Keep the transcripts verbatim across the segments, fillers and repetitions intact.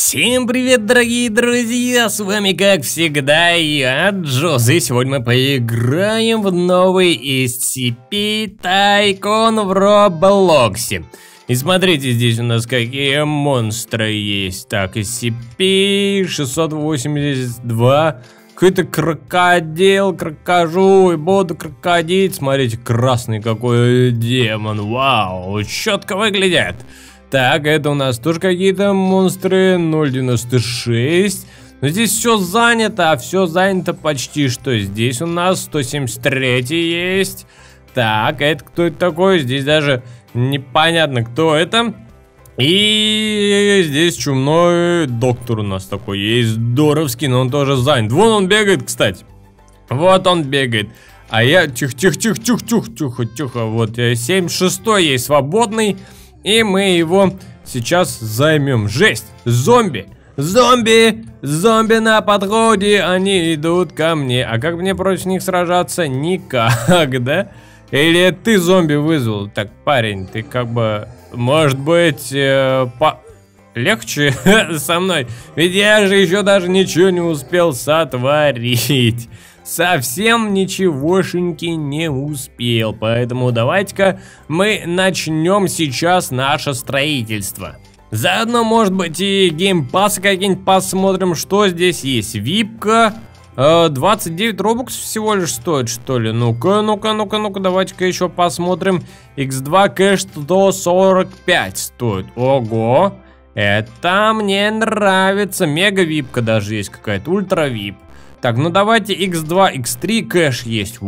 Всем привет, дорогие друзья, с вами как всегда я, Джоз, и сегодня мы поиграем в новый эс си пи Tycoon в Роблоксе. И смотрите, здесь у нас какие монстры есть. Так, эс си пи шестьсот восемьдесят два, какой-то крокодил, крокожу, и буду крокодить. Смотрите, красный какой демон, вау, четко выглядит. Так, это у нас тоже какие-то монстры, ноль девяносто шесть. Но здесь все занято, а все занято почти что. Здесь у нас сто семьдесят три есть. Так, это кто это такой? Здесь даже непонятно, кто это. И здесь чумной доктор у нас такой есть, здоровский, но он тоже занят. Вон он бегает, кстати. Вот он бегает. А я тихо-тихо-тихо-тихо-тихо-тихо. Вот семьдесят шестой есть свободный. И мы его сейчас займем. Жесть! Зомби! Зомби! Зомби на подходе! Они идут ко мне. А как мне против них сражаться? Никак, да? Или ты зомби вызвал? Так, парень, ты как бы... Может быть, э, по... легче со мной? Ведь я же еще даже ничего не успел сотворить. Совсем ничегошеньки не успел, поэтому давайте-ка мы начнем сейчас наше строительство. Заодно, может быть, и геймпассы какие-нибудь посмотрим, что здесь есть. Випка, э, двадцать девять робоксов всего лишь стоит, что ли? Ну-ка, ну-ка, ну-ка, ну-ка, давайте-ка еще посмотрим. икс два кэш сто сорок пять стоит. Ого, это мне нравится. Мега випка даже есть какая-то, ультра вип. Так, ну давайте икс два, икс три кэш есть.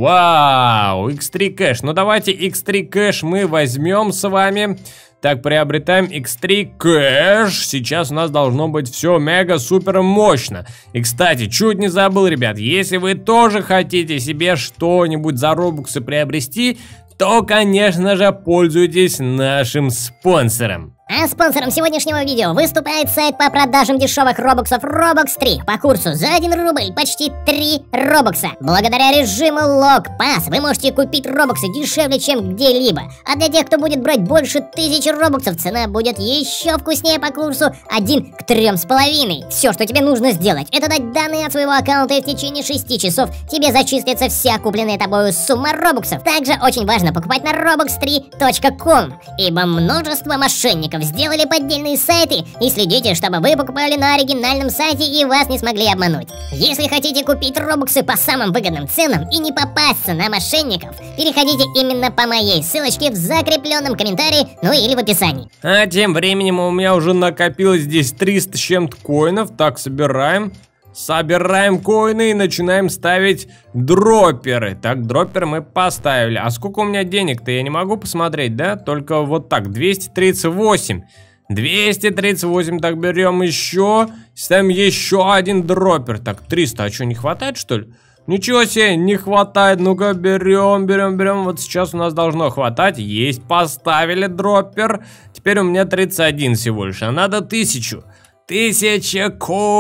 Вау, икс три кэш. Ну давайте икс три кэш мы возьмем с вами. Так, приобретаем икс три кэш. Сейчас у нас должно быть все мега супер мощно. И, кстати, чуть не забыл, ребят, если вы тоже хотите себе что-нибудь за робоксы приобрести, то, конечно же, пользуйтесь нашим спонсором. А спонсором сегодняшнего видео выступает сайт по продажам дешевых робоксов Roblox три по курсу за один рубль почти три робокса. Благодаря режиму Lock Pass вы можете купить робоксы дешевле, чем где-либо. А для тех, кто будет брать больше тысячи робоксов, цена будет еще вкуснее по курсу один к трем с половиной. Все, что тебе нужно сделать, это дать данные от своего аккаунта, и в течение шести часов тебе зачислится вся купленная тобою сумма робоксов. Также очень важно покупать на робокс три точка ком, ибо множество мошенников сделали поддельные сайты, и следите, чтобы вы покупали на оригинальном сайте и вас не смогли обмануть. Если хотите купить робоксы по самым выгодным ценам и не попасться на мошенников, переходите именно по моей ссылочке в закрепленном комментарии, ну или в описании. А тем временем у меня уже накопилось здесь триста с чем-то коинов. Так, собираем. Собираем коины и начинаем ставить дропперы. Так, дропперы мы поставили. А сколько у меня денег-то? Я не могу посмотреть, да? Только вот так, двести тридцать восемь. двести тридцать восемь, так, берем еще. Ставим еще один дроппер. Так, триста, а что, не хватает, что ли? Ничего себе, не хватает. Ну-ка, берем, берем, берем. Вот сейчас у нас должно хватать. Есть, поставили дроппер. Теперь у меня тридцать один всего лишь, а надо тысячу. Тысяча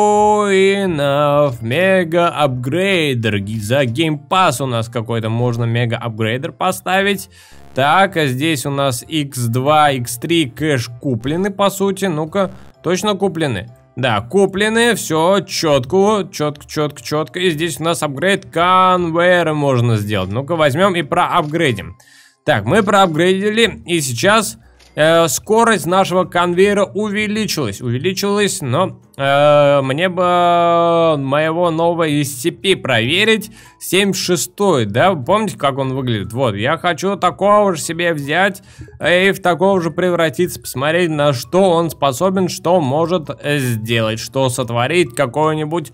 коинов, мега апгрейдер. За геймпасс у нас какой-то можно мега апгрейдер поставить. Так, а здесь у нас икс два, икс три кэш куплены, по сути. Ну-ка, точно куплены? Да, куплены, все четко, четко, четко, четко. И здесь у нас апгрейд конвейера можно сделать. Ну-ка, возьмем и проапгрейдим. Так, мы проапгрейдили, и сейчас... Э, скорость нашего конвейера увеличилась, увеличилась, но э, мне бы моего нового эс си пи проверить. семьдесят шестой, да, помните, как он выглядит? Вот, я хочу такого же себе взять и в такого же превратиться, посмотреть, на что он способен, что может сделать, что сотворить какое-нибудь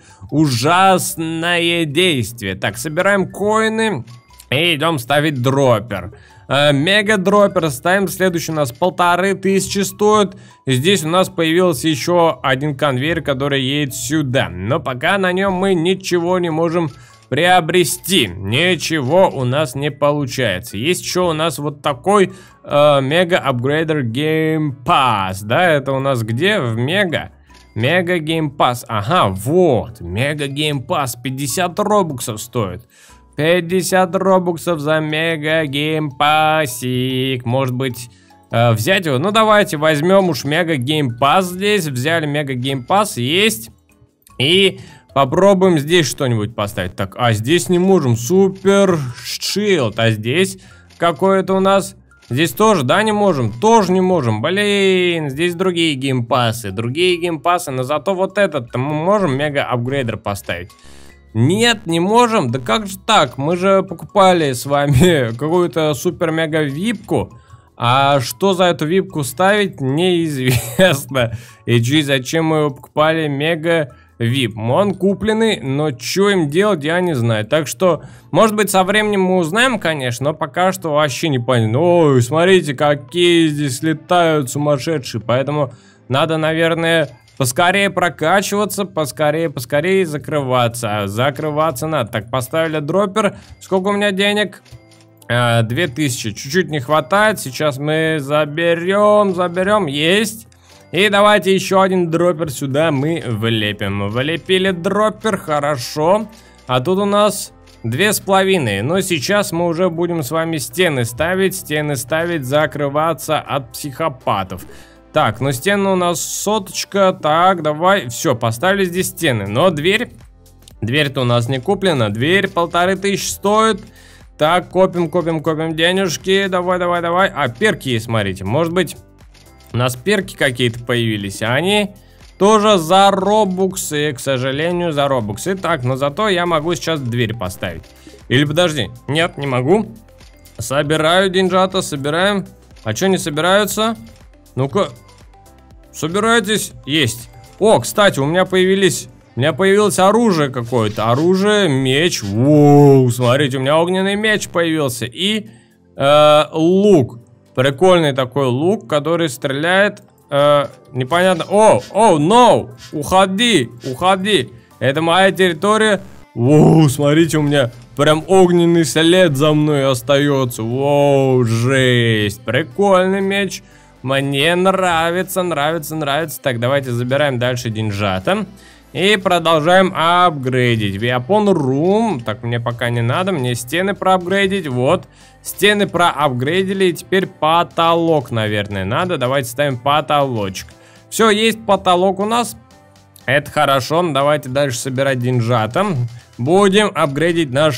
ужасное действие. Так, собираем коины и идем ставить дроппер. Мега дроппер ставим. Следующий у нас полторы тысячи стоит. Здесь у нас появился еще один конвейер, который едет сюда. Но пока на нем мы ничего не можем приобрести. Ничего у нас не получается. Есть еще у нас вот такой э, мега апгрейдер геймпасс. Да, это у нас где? В мега. Мега геймпасс. Ага, вот. Мега геймпасс. пятьдесят робоксов стоит. пятьдесят робоксов за мега геймпассик. Может быть, э, взять его. Ну, давайте возьмем уж Мега Геймпас здесь. Взяли Мега Геймпас, есть. И попробуем здесь что-нибудь поставить. Так, а здесь не можем. Супер Шилд. А здесь какой-то у нас... Здесь тоже, да, не можем? Тоже не можем. Блин, здесь другие геймпасы. Другие геймпасы, но зато вот этот мы можем мега-апгрейдер поставить. Нет, не можем. Да как же так? Мы же покупали с вами какую-то супер-мега-випку. А что за эту випку ставить, неизвестно. И чё, зачем мы его покупали мега... вип. Он купленный, но что им делать, я не знаю. Так что, может быть, со временем мы узнаем, конечно, но пока что вообще не понятно. Ой, смотрите, какие здесь летают сумасшедшие. Поэтому надо, наверное, поскорее прокачиваться, поскорее, поскорее закрываться. Закрываться надо. Так, поставили дроппер. Сколько у меня денег? две тысячи. Чуть-чуть не хватает. Сейчас мы заберем, заберем. Есть. И давайте еще один дроппер сюда мы влепим. Влепили дроппер, хорошо. А тут у нас две с половиной. Но сейчас мы уже будем с вами стены ставить. Стены ставить, закрываться от психопатов. Так, ну стены у нас соточка. Так, давай. Все, поставили здесь стены. Но дверь... Дверь-то у нас не куплена. Дверь полторы тысячи стоит. Так, копим, копим, копим денежки. Давай, давай, давай. А, перки есть, смотрите. Может быть... У нас перки какие-то появились, а они тоже за робуксы, к сожалению, за робуксы. Так, но зато я могу сейчас дверь поставить. Или подожди, нет, не могу. Собираю деньжата, собираем. А что не собираются? Ну-ка, собирайтесь, есть. О, кстати, у меня появились, у меня появилось оружие какое-то. Оружие, меч, воу, смотрите, у меня огненный меч появился. И э, лук. Прикольный такой лук, который стреляет э, непонятно. О, о, no! Уходи, уходи. Это моя территория. Воу, смотрите, у меня прям огненный след за мной остается. Воу, жесть. Прикольный меч. Мне нравится, нравится, нравится. Так, давайте забираем дальше деньжата. И продолжаем апгрейдить. Weapon Room. Так, мне пока не надо. Мне стены проапгрейдить. Вот. Стены проапгрейдили. И теперь потолок, наверное, надо. Давайте ставим потолочек. Все, есть потолок у нас. Это хорошо. Давайте дальше собирать деньжата. Будем апгрейдить наш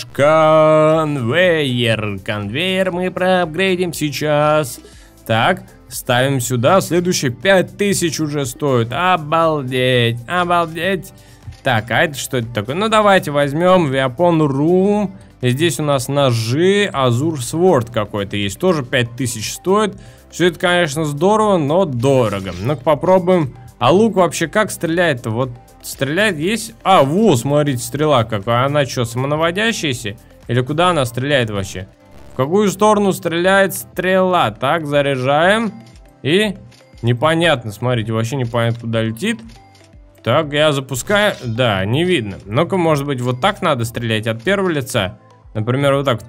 конвейер. Конвейер мы проапгрейдим сейчас. Так. Ставим сюда. Следующий пять тысяч уже стоит. Обалдеть. Обалдеть. Так, а это что это такое? Ну, давайте возьмем Weapon Room. И здесь у нас ножи. Azure Sword какой-то есть. Тоже пять тысяч стоит. Все это, конечно, здорово, но дорого. Ну-ка, попробуем. А лук вообще как стреляет-то? Вот стреляет есть? А, во, смотрите, стрела какая. Она что, самонаводящаяся? Или куда она стреляет вообще? В какую сторону стреляет стрела? Так, заряжаем. И непонятно, смотрите, вообще непонятно, куда летит. Так, я запускаю. Да, не видно. Ну-ка, может быть, вот так надо стрелять от первого лица. Например, вот так.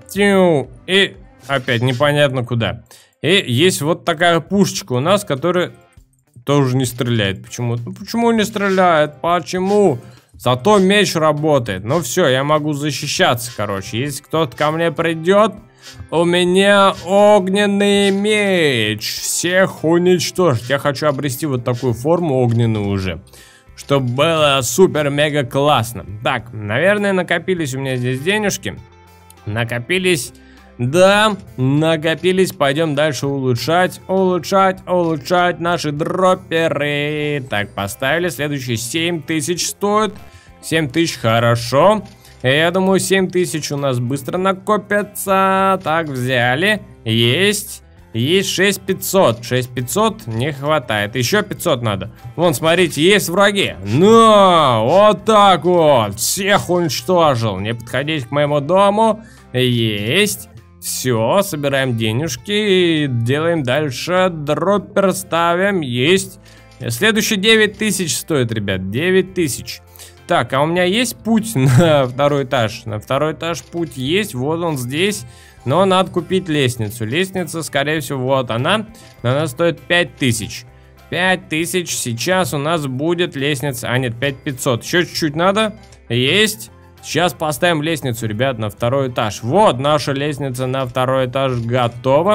И опять непонятно куда. И есть вот такая пушечка у нас, которая тоже не стреляет. Почему? Ну, почему не стреляет? Почему? Зато меч работает. Ну все, я могу защищаться, короче. Если кто-то ко мне придет... У меня огненный меч. Всех уничтожить. Я хочу обрести вот такую форму огненную уже. Чтобы было супер-мега классно. Так, наверное, накопились у меня здесь денежки. Накопились. Да, накопились. Пойдем дальше улучшать. Улучшать, улучшать наши дропперы. Так, поставили. Следующий семь тысяч стоит. семь тысяч, хорошо. Я думаю, семь тысяч у нас быстро накопятся. Так, взяли. Есть. Есть шесть тысяч пятьсот. шесть тысяч пятьсот не хватает. Еще пятьсот надо. Вон, смотрите, есть враги. Ну, вот так вот. Всех уничтожил. Не подходить к моему дому. Есть. Все, собираем денежки и делаем дальше. Дроппер ставим. Есть. Следующий девять тысяч стоит, ребят. девять тысяч. Так, а у меня есть путь на второй этаж? На второй этаж путь есть, вот он здесь. Но надо купить лестницу. Лестница, скорее всего, вот она. Но она стоит пять тысяч. пять тысяч сейчас у нас будет лестница. А, нет, пять тысяч пятьсот. Еще чуть-чуть надо. Есть. Сейчас поставим лестницу, ребят, на второй этаж. Вот наша лестница на второй этаж готова.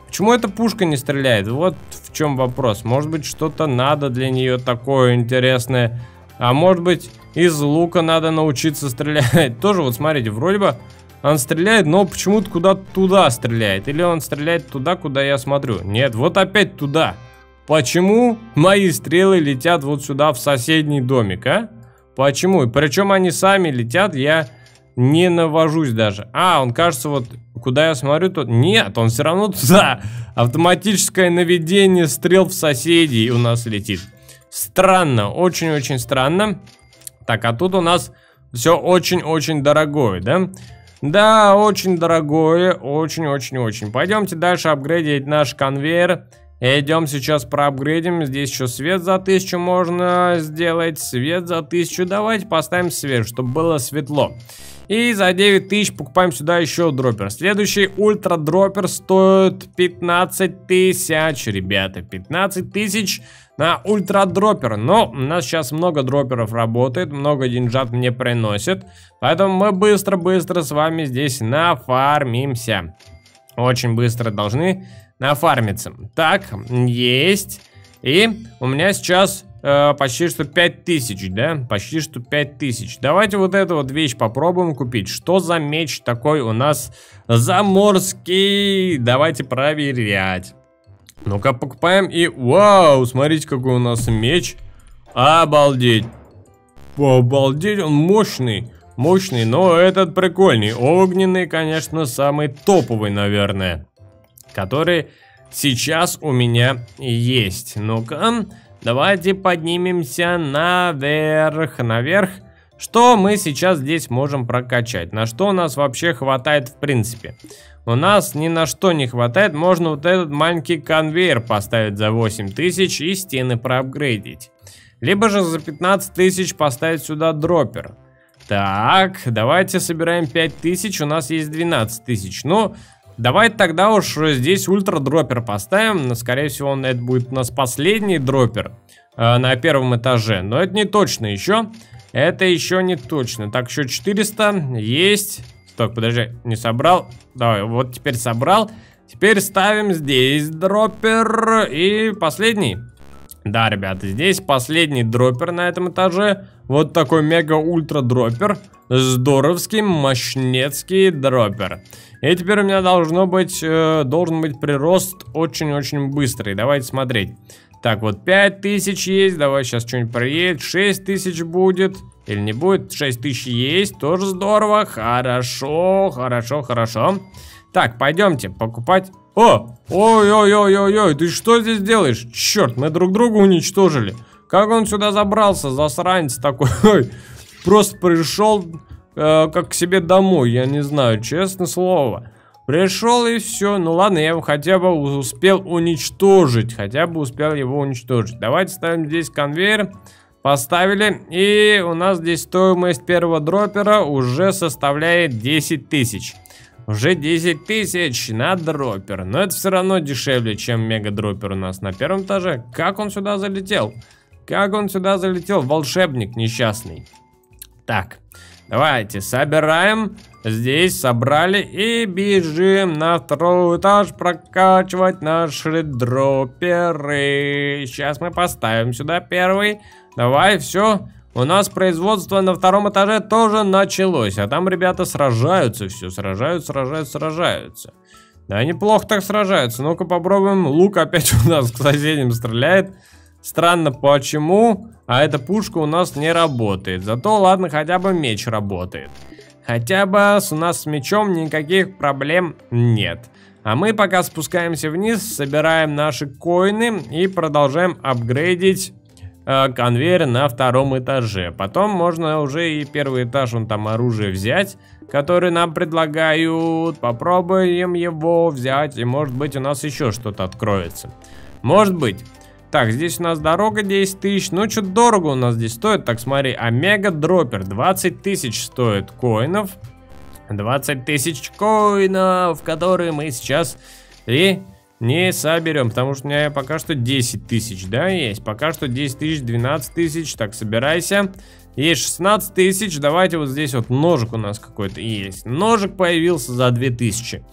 Почему эта пушка не стреляет? Вот в чем вопрос. Может быть, что-то надо для нее такое интересное. А может быть, из лука надо научиться стрелять. Тоже вот смотрите, вроде бы он стреляет, но почему-то куда-то туда стреляет. Или он стреляет туда, куда я смотрю. Нет, вот опять туда. Почему мои стрелы летят вот сюда, в соседний домик, а? Почему? И причем они сами летят, я не навожусь даже. А, он кажется, вот куда я смотрю, тут... Нет, он все равно туда. Автоматическое наведение стрел в соседей у нас летит. Странно, очень-очень странно. Так, а тут у нас все очень-очень дорогое, да? Да, очень дорогое, очень-очень-очень. Пойдемте дальше апгрейдить наш конвейер. Идем сейчас проапгрейдим. Здесь еще свет за тысячу можно сделать. Свет за тысячу. Давайте поставим свет, чтобы было светло. И за девять тысяч покупаем сюда еще дроппер. Следующий ультра дроппер стоит пятнадцать тысяч, ребята. пятнадцать тысяч на ультра дроппер. Но у нас сейчас много дропперов работает. Много деньжат мне приносит. Поэтому мы быстро-быстро с вами здесь нафармимся. Очень быстро должны нафармиться. Так, есть. И у меня сейчас э, почти что пять тысяч, да? Почти что пять тысяч. Давайте вот эту вот вещь попробуем купить. Что за меч такой у нас заморский? Давайте проверять. Ну-ка, покупаем и... Вау, смотрите, какой у нас меч. Обалдеть. Обалдеть, он мощный. Мощный, но этот прикольный. Огненный, конечно, самый топовый, наверное. Который сейчас у меня есть. Ну-ка, давайте поднимемся наверх. Наверх. Что мы сейчас здесь можем прокачать? На что у нас вообще хватает в принципе? У нас ни на что не хватает. Можно вот этот маленький конвейер поставить за восемь тысяч и стены проапгрейдить. Либо же за пятнадцать тысяч поставить сюда дроппер. Так, давайте собираем пять тысяч. У нас есть двенадцать тысяч. Ну... Давайте тогда уж здесь ультра дроппер поставим. Но, скорее всего, он, это будет у нас последний дроппер э, на первом этаже. Но это не точно еще. Это еще не точно. Так, еще четыреста есть. Так, подожди, не собрал. Давай, вот теперь собрал. Теперь ставим здесь дроппер. И последний. Да, ребята, здесь последний дроппер на этом этаже. Вот такой мега-ультра дроппер. Здоровский, мощнецкий дроппер. И теперь у меня должно быть, э, должен быть прирост очень-очень быстрый. Давайте смотреть. Так, вот пять тысяч есть. Давай сейчас что-нибудь проедет. шесть тысяч будет. Или не будет? шесть тысяч есть. Тоже здорово. Хорошо, хорошо, хорошо. Так, пойдемте покупать. О! Ой-ой-ой-ой-ой. Ты что здесь делаешь? Черт, мы друг друга уничтожили. Как он сюда забрался, засранец такой? Просто пришел... как к себе домой, я не знаю, честное слово. Пришел и все. Ну ладно, я его хотя бы успел уничтожить. Хотя бы успел его уничтожить. Давайте ставим здесь конвейер. Поставили. И у нас здесь стоимость первого дроппера уже составляет десять тысяч. Уже десять тысяч на дроппер. Но это все равно дешевле, чем мега дроппер у нас на первом этаже. Как он сюда залетел? Как он сюда залетел? Волшебник несчастный. Так. Давайте собираем. Здесь собрали и бежим на второй этаж прокачивать наши дропперы. Сейчас мы поставим сюда первый. Давай, все. У нас производство на втором этаже тоже началось. А там ребята сражаются все. Сражаются, сражаются, сражаются. Да, неплохо так сражаются. Ну-ка попробуем. Лук опять у нас к соседям стреляет. Странно почему, а эта пушка у нас не работает. Зато ладно, хотя бы меч работает. Хотя бы у нас с мечом никаких проблем нет. А мы пока спускаемся вниз, собираем наши коины и продолжаем апгрейдить э, конвейер на втором этаже. Потом можно уже и первый этаж, вон там оружие взять, которое нам предлагают. Попробуем его взять, и может быть у нас еще что-то откроется. Может быть. Так, здесь у нас дорога десять тысяч. Ну, что-то дорого у нас здесь стоит. Так, смотри, омега дроппер двадцать тысяч стоит коинов. двадцать тысяч коинов, которые мы сейчас и не соберем. Потому что у меня пока что десять тысяч, да, есть. Пока что десять тысяч, двенадцать тысяч. Так, собирайся. Есть шестнадцать тысяч. Давайте вот здесь вот ножик у нас какой-то есть. Ножик появился за две тысячи.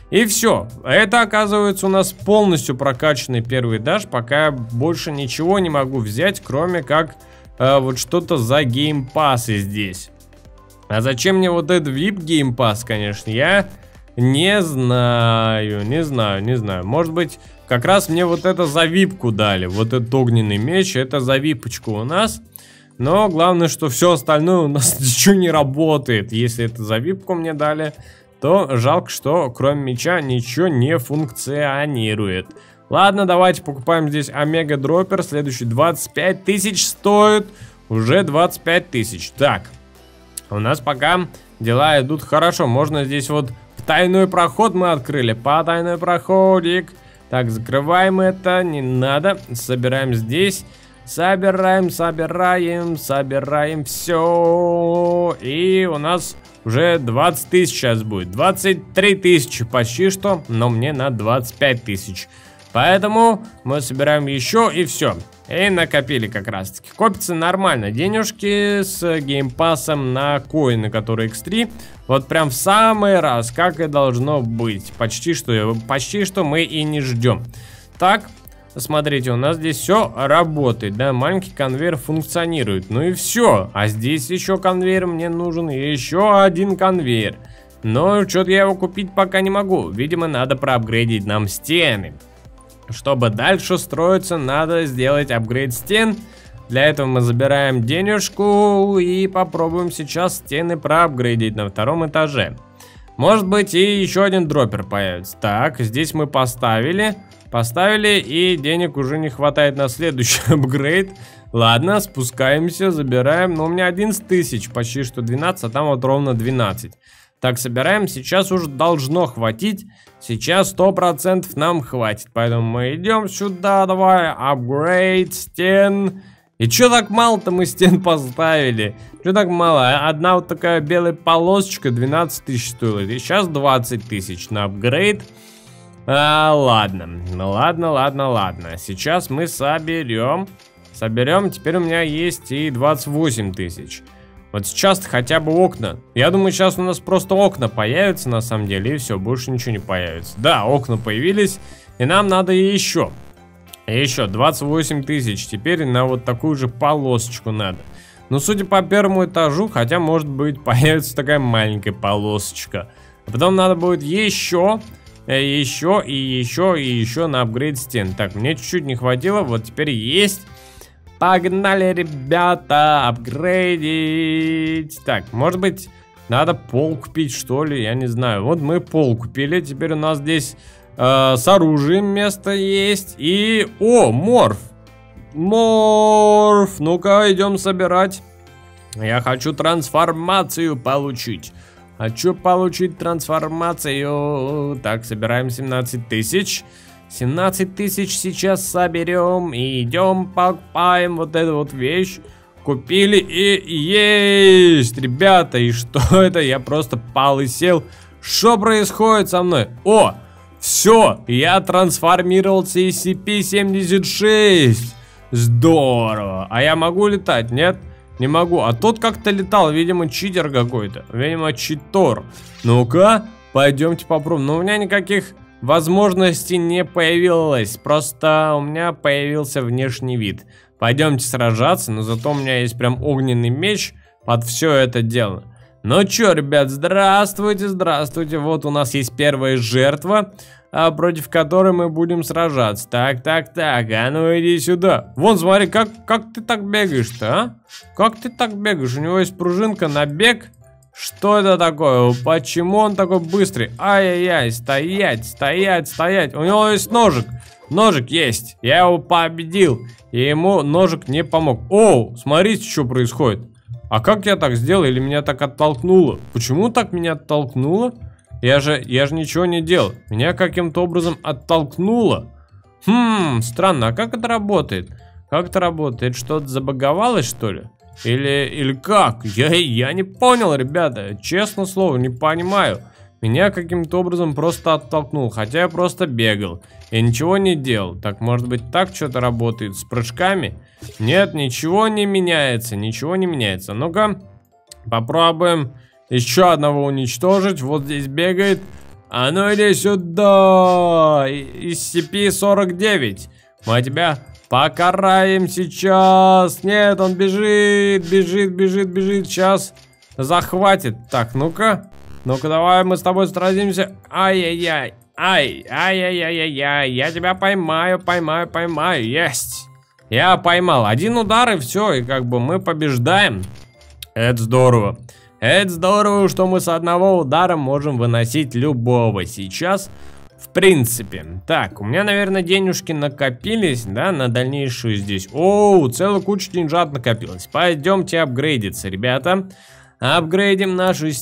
И все. Это, оказывается, у нас полностью прокачанный первый этаж. Пока я больше ничего не могу взять, кроме как э, вот что-то за геймпассы здесь. А зачем мне вот этот ви ай пи геймпасс, конечно, я не знаю, не знаю, не знаю. Может быть, как раз мне вот это за випку дали. Вот этот огненный меч, это за випочку у нас. Но главное, что все остальное у нас ничего не работает. Если это за випку мне дали, то жалко, что кроме меча ничего не функционирует. Ладно, давайте покупаем здесь омега дроппер. Следующий двадцать пять тысяч стоит. Уже двадцать пять тысяч. Так, у нас пока дела идут хорошо. Можно здесь вот тайной проход мы открыли. Потайной проходик. Так, закрываем это. Не надо. Собираем здесь. Собираем, собираем, собираем все. И у нас уже двадцать тысяч сейчас будет. двадцать три тысячи почти что. Но мне надо двадцать пять тысяч. Поэтому мы собираем еще и все. И накопили как раз таки. Копится нормально. Денежки с геймпассом на коины, которые икс три. Вот прям в самый раз, как и должно быть. Почти что, почти что мы и не ждем. Так, смотрите, у нас здесь все работает. Да, маленький конвейер функционирует. Ну и все. А здесь еще конвейер мне нужен. И еще один конвейер. Но что-то я его купить пока не могу. Видимо, надо проапгрейдить нам стены. Чтобы дальше строиться, надо сделать апгрейд стен. Для этого мы забираем денежку и попробуем сейчас стены проапгрейдить на втором этаже. Может быть, и еще один дроппер появится. Так, здесь мы поставили. Поставили, и денег уже не хватает на следующий апгрейд. Ладно, спускаемся, забираем. Но у меня одиннадцать тысяч, почти что двенадцать, а там вот ровно двенадцать. Так, собираем, сейчас уже должно хватить. Сейчас сто процентов нам хватит. Поэтому мы идем сюда, давай, апгрейд стен. И чё так мало-то мы стен поставили? Чё так мало? Одна вот такая белая полосочка двенадцать тысяч стоила. И сейчас двадцать тысяч на апгрейд. А, ладно, ну ладно, ладно, ладно. Сейчас мы соберем. Соберем, теперь у меня есть и двадцать восемь тысяч. Вот сейчас хотя бы окна. Я думаю, сейчас у нас просто окна появятся на самом деле. И все, больше ничего не появится. Да, окна появились. И нам надо еще. Еще двадцать восемь тысяч. Теперь на вот такую же полосочку надо. Но судя по первому этажу, хотя может быть появится такая маленькая полосочка. А потом надо будет еще, еще и еще и еще на апгрейд стен. Так, мне чуть-чуть не хватило. Вот теперь есть. Погнали, ребята, апгрейдить. Так, может быть, надо пол купить, что ли, я не знаю. Вот мы пол купили, теперь у нас здесь э, с оружием место есть. И, о, морф. Морф, ну-ка, идем собирать. Я хочу трансформацию получить. Хочу получить трансформацию. Так, собираем семнадцать тысяч. семнадцать тысяч сейчас соберем и идем покупаем вот эту вот вещь. Купили и есть, ребята. И что это? Я просто пал и сел. Что происходит со мной? О, все, я трансформировался из эс си пи семьдесят шесть. Здорово. А я могу летать? Нет? Не могу. А тот как-то летал, видимо, читер какой-то. Видимо, читор. Ну-ка, пойдемте попробуем. Но у меня никаких возможностей не появилось. Просто у меня появился внешний вид. Пойдемте сражаться, но зато у меня есть прям огненный меч под все это дело. Ну чё, ребят, здравствуйте, здравствуйте. Вот у нас есть первая жертва, а, против которой мы будем сражаться. Так, так, так, а ну иди сюда. Вон, смотри, как, как ты так бегаешь-то, а? Как ты так бегаешь? У него есть пружинка на бег. Что это такое? Почему он такой быстрый? Ай-яй-яй, стоять, стоять, стоять. У него есть ножик. Ножик есть. Я его победил. И ему ножик не помог. О, смотрите, что происходит. А как я так сделал? Или меня так оттолкнуло? Почему так меня оттолкнуло? Я же, я же ничего не делал. Меня каким-то образом оттолкнуло. Хм, странно. А как это работает? Как это работает? Что-то забаговалось, что ли? Или, или как? Я, я не понял, ребята. Честно слово, не понимаю. Меня каким-то образом просто оттолкнул. Хотя я просто бегал. Я ничего не делал. Так, может быть, так что-то работает с прыжками? Нет, ничего не меняется. Ничего не меняется. Ну-ка, попробуем еще одного уничтожить. Вот здесь бегает. А ну иди сюда. эс си пи сорок девять. Мы тебя покараем сейчас. Нет, он бежит, бежит, бежит, бежит. Сейчас захватит. Так, ну-ка. Ну-ка, давай мы с тобой сразимся. Ай-яй-яй. Ай, ай-яй-яй-яй. Я тебя поймаю, поймаю, поймаю. Есть. Я поймал. Один удар и все. И как бы мы побеждаем. Это здорово. Это здорово, что мы с одного удара можем выносить любого сейчас. В принципе. Так, у меня, наверное, денежки накопились, да, на дальнейшую здесь. Оу, целая куча деньжат накопилась. Пойдемте апгрейдиться, ребята. Апгрейдим наши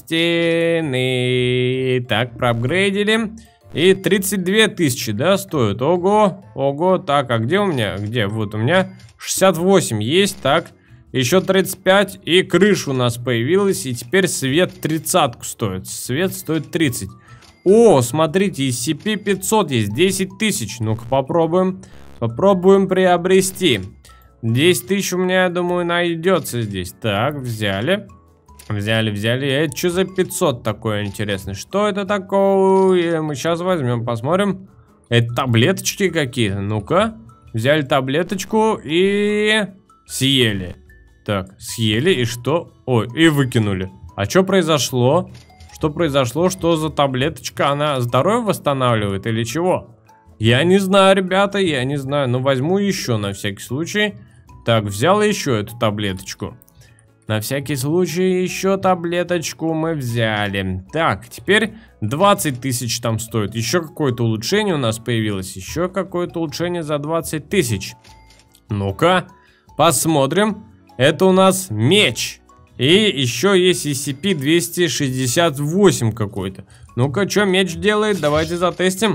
стены. Так, проапгрейдили. И тридцать две тысячи, да, стоит. Ого, ого. Так, а где у меня? Где? Вот у меня шестьдесят восемь есть, так. Еще тридцать пять, и крыша у нас появилась, и теперь свет тридцатку стоит. Свет стоит тридцать. О, смотрите, эс си пи пятьсот есть, десять тысяч. Ну-ка попробуем. Попробуем приобрести. десять тысяч у меня, я думаю, найдется здесь. Так, взяли. Взяли, взяли. Это что за пятьсот такое интересное? Что это такое? Мы сейчас возьмем, посмотрим. Это таблеточки какие-то. Ну-ка. Взяли таблеточку и съели. Так, съели и что? Ой, и выкинули. А что произошло? Что произошло? Что за таблеточка? Она здоровье восстанавливает или чего? Я не знаю, ребята, я не знаю. Но возьму еще на всякий случай. Так, взял еще эту таблеточку. На всякий случай еще таблеточку мы взяли. Так, теперь двадцать тысяч там стоит. Еще какое-то улучшение у нас появилось. Еще какое-то улучшение за двадцать тысяч. Ну-ка, посмотрим. Это у нас меч. И еще есть эс си пи двести шестьдесят восемь какой-то. Ну-ка, что меч делает? Давайте затестим.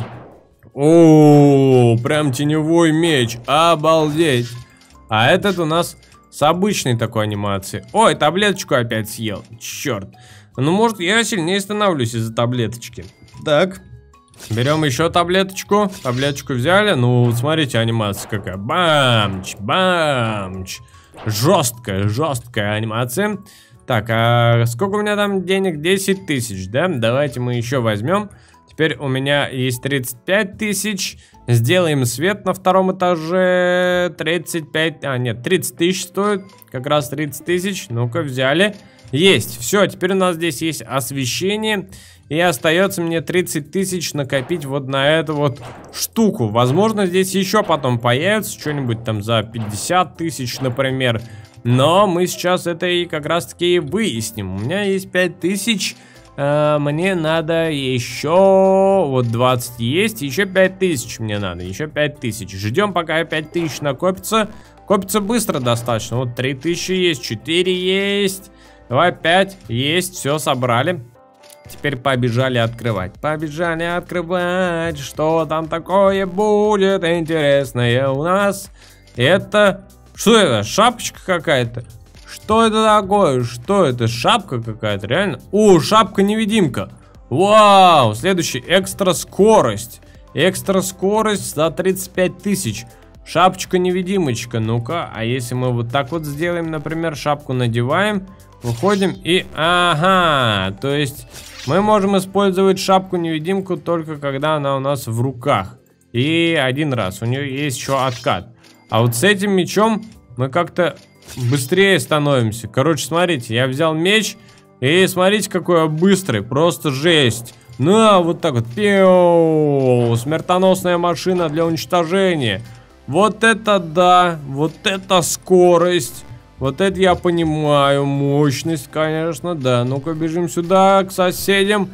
О, прям теневой меч. Обалдеть. А этот у нас с обычной такой анимацией. Ой, таблеточку опять съел. Черт. Ну, может, я сильнее становлюсь из-за таблеточки. Так. Берем еще таблеточку. Таблеточку взяли. Ну, смотрите, анимация какая. Бамч, бамч. Жесткая, жесткая анимация. Так, а сколько у меня там денег? десять тысяч, да? Давайте мы еще возьмем. Теперь у меня есть тридцать пять тысяч. Сделаем свет на втором этаже. тридцать пять, а нет, тридцать тысяч стоит. Как раз тридцать тысяч. Ну-ка, взяли. Есть, все, теперь у нас здесь есть освещение. И остается мне тридцать тысяч накопить вот на эту вот штуку. Возможно, здесь еще потом появится что-нибудь там за пятьдесят тысяч, например. Но мы сейчас это и как раз таки и выясним. У меня есть пять тысяч. А, мне надо еще... Вот двадцать есть, еще пять тысяч мне надо. Еще пять тысяч. Ждем, пока пять тысяч накопится. Копится быстро достаточно. Вот три тысячи есть, четыре есть. Давай пять есть, все, собрали. Теперь побежали открывать. Побежали открывать. Что там такое будет интересное у нас? Это... Что это? Шапочка какая-то? Что это такое? Что это? Шапка какая-то, реально? О, шапка-невидимка. Вау! Следующий. Экстра скорость. Экстра скорость за тридцать пять тысяч. Шапочка-невидимочка. Ну-ка, а если мы вот так вот сделаем, например, шапку надеваем, выходим и... Ага, то есть мы можем использовать шапку-невидимку только когда она у нас в руках. И один раз. У нее есть еще откат. А вот с этим мечом мы как-то быстрее становимся. Короче, смотрите, я взял меч. И смотрите, какой я быстрый. Просто жесть. Ну, а вот так вот. Пиу, смертоносная машина для уничтожения. Вот это да. Вот это скорость. Вот это я понимаю. Мощность, конечно, да. Ну-ка, бежим сюда, к соседям.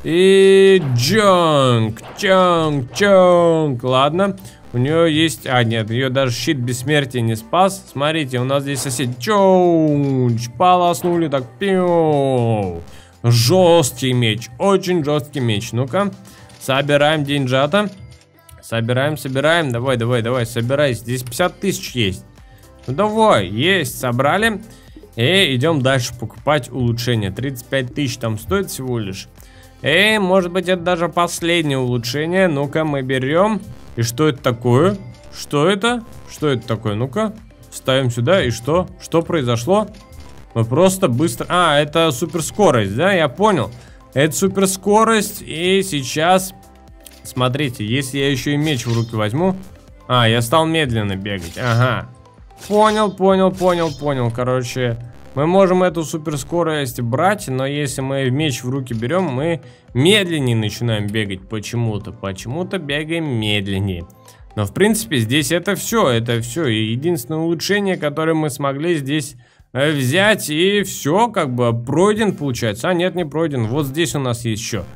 И джанк, чанк, чанк. Ладно. У нее есть... А, нет, ее даже щит бессмертия не спас. Смотрите, у нас здесь сосед. Чоуч, полоснули так. Пиу. Жесткий меч. Очень жесткий меч. Ну-ка. Собираем деньжата. Собираем, собираем. Давай, давай, давай, собирай. Здесь пятьдесят тысяч есть. Ну давай, есть, собрали. И идем дальше покупать улучшение. тридцать пять тысяч там стоит всего лишь. И может быть это даже последнее улучшение. Ну-ка, мы берем. И что это такое? Что это? Что это такое? Ну-ка, ставим сюда. И что? Что произошло? Мы просто быстро... А, это суперскорость, да? Я понял. Это суперскорость. И сейчас, смотрите, если я еще и меч в руки возьму. А, я стал медленно бегать. Ага. Понял, понял, понял, понял. Короче, мы можем эту суперскорость брать, но если мы меч в руки берем, мы медленнее начинаем бегать почему-то. Почему-то бегаем медленнее. Но в принципе здесь это все, это все. И единственное улучшение, которое мы смогли здесь э, взять, и все, как бы пройден получается. А нет, не пройден. Вот здесь у нас есть еще.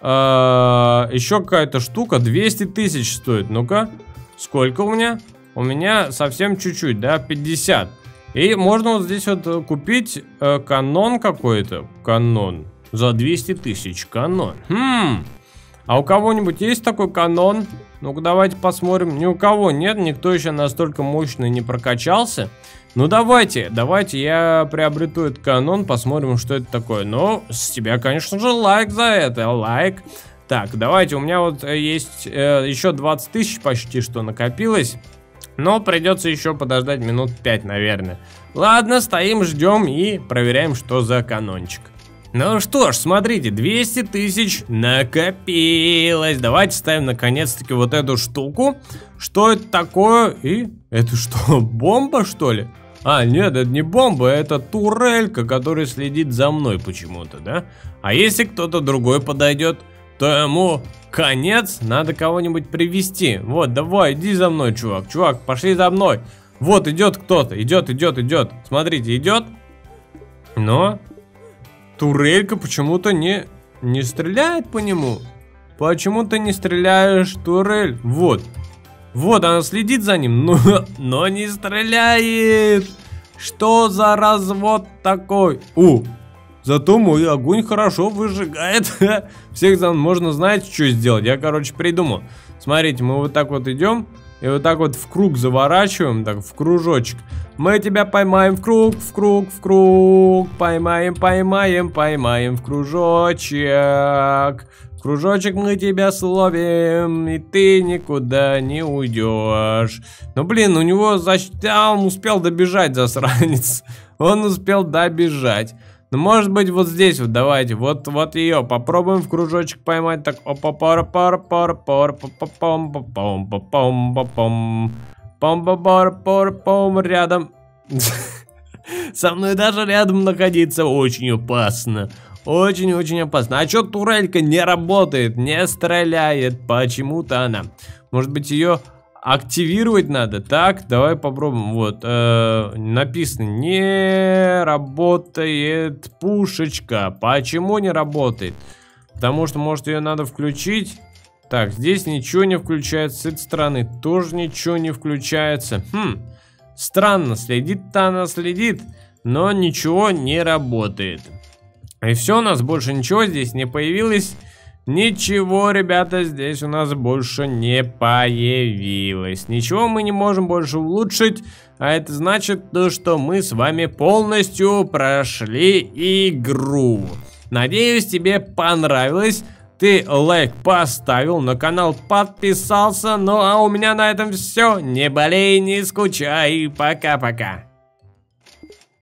Э, еще какая-то штука, двести тысяч стоит. Ну-ка, сколько у меня? У меня совсем чуть-чуть, да, пятьдесят. И можно вот здесь вот купить э, канон какой-то. Канон. За двести тысяч канон. Хм. А у кого-нибудь есть такой канон? Ну-ка, давайте посмотрим. Ни у кого нет, никто еще настолько мощно не прокачался. Ну, давайте, давайте я приобрету этот канон, посмотрим, что это такое. Ну, с тебя, конечно же, лайк за это, лайк. Так, давайте, у меня вот есть э, еще двадцать тысяч почти что накопилось. Но придется еще подождать минут пять, наверное. Ладно, стоим, ждем и проверяем, что за канончик. Ну что ж, смотрите, двести тысяч накопилось. Давайте ставим наконец-таки вот эту штуку. Что это такое? И это что, бомба, что ли? А, нет, это не бомба, это турелька, которая следит за мной почему-то, да? А если кто-то другой подойдет, то ему конец, надо кого-нибудь привести. Вот, давай, иди за мной, чувак. Чувак, пошли за мной. Вот, идет кто-то, идет, идет, идет. Смотрите, идет. Но турелька почему-то не, не стреляет по нему. Почему ты не стреляешь, турель? Вот. Вот, она следит за ним, но, но не стреляет. Что за развод такой? У, зато мой огонь хорошо выжигает. Всех зам можно, знаете, что сделать? Я, короче, придумал. Смотрите, мы вот так вот идем и вот так вот в круг заворачиваем, так, в кружочек. Мы тебя поймаем в круг, в круг, в круг. Поймаем, поймаем, поймаем в кружочек. В кружочек мы тебя словим, и ты никуда не уйдешь. Ну, блин, у него защита... А, он успел добежать, засранец. Он успел добежать. Ну, может быть, вот здесь вот, давайте, вот, вот ее, попробуем в кружочек поймать, так, опа, пара, пара, пара, пара, пам, пам, пам, пам, пам, пам, пара, пара, пам, рядом. Со мной даже рядом находиться очень опасно. Очень-очень опасно. А чё турелька не работает, не стреляет? Почему-то она. Может быть, ее активировать надо? Так, давай попробуем. Вот, э, написано, не работает пушечка. Почему не работает? Потому что, может, ее надо включить. Так, здесь ничего не включается. С этой стороны тоже ничего не включается. Хм, странно, следит-то она следит, но ничего не работает. И все, у нас больше ничего здесь не появилось. Ничего, ребята, здесь у нас больше не появилось. Ничего мы не можем больше улучшить. А это значит, то, что мы с вами полностью прошли игру. Надеюсь, тебе понравилось. Ты лайк поставил, на канал подписался. Ну а у меня на этом все. Не болей, не скучай. Пока-пока.